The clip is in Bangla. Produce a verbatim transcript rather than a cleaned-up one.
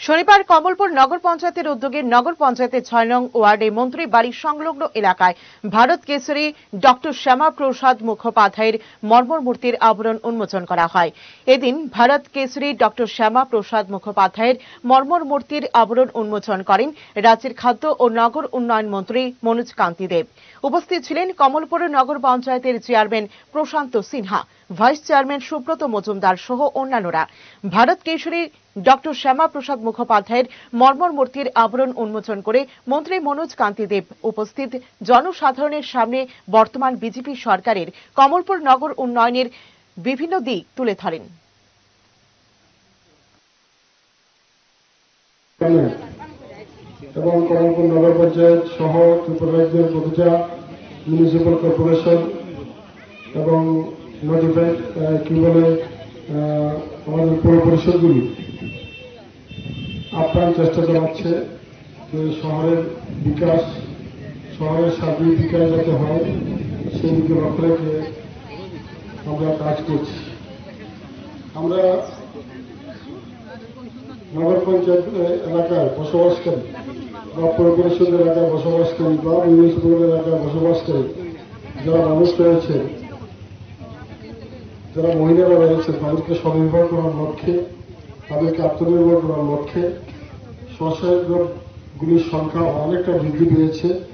শনিবার কমলপুর নগর পঞ্চায়েতের উদ্যোগে নগর পঞ্চায়েতের ছয় নং ওয়ার্ডে মন্ত্রী বাড়ির সংলগ্ন এলাকায় ভারত কেশরী ডক্টর শ্যামা প্রসাদ মুখোপাধ্যায়ের মর্মর মূর্তির আবরণ উন্মোচন করা হয়। এদিন ভারত কেশরী ডক্টর শ্যামা প্রসাদ মুখোপাধ্যায়ের মর্মর মূর্তির আবরণ উন্মোচন করেন রাজ্যের খাদ্য ও নগর উন্নয়ন মন্ত্রী মনোজ কান্তি দেব। উপস্থিত ছিলেন কমলপুর নগর পঞ্চায়েতের chairman Prashanta Sinha, vice chairman Subrata Majumdar সহ অন্যান্যরা। ভারত কেশরী ডক্টর শ্যামা প্রসাদ মুখোপাধ্যায়ের মর্মর মূর্তির আবরণ উন্মোচন করে মন্ত্রী মনোজ কান্তি দেব উপস্থিত জনসাধারণের সামনে বর্তমান বিজেপি সরকারের কমলপুর নগর উন্নয়নের বিভিন্ন দিক তুলে ধরেন। এবং কমলপুর নগর পঞ্চায়েত সহ ত্রিপুরা রাজ্যের প্রতিটা মিউনিসিপ্যাল কর্পোরেশন এবং নোটিফাইড কি বলে আমাদের পৌর পরিষদগুলি আপ্রাণ চেষ্টা চালাচ্ছে যে শহরের বিকাশ, শহরের সার্বিক বিকাশ যাতে হয় সেই দিকে লক্ষ্য রেখে আমরা কাজ করছি। আমরা নগর পঞ্চায়েত এলাকায় বসবাসকারী বা পৌর পরিষদ এলাকায় বসবাসকারী বা মিউনিসিপ্যাল এলাকায় বসবাসকারী যারা মানুষ রয়েছে, যারা মহিলারা রয়েছে, তাদেরকে স্বনির্ভর করার লক্ষ্যে, তাদেরকে আত্মনির্ভর করার লক্ষ্যে স্বসহায়ক গোষ্ঠীগুলির সংখ্যা অনেকটা বৃদ্ধি পেয়েছে।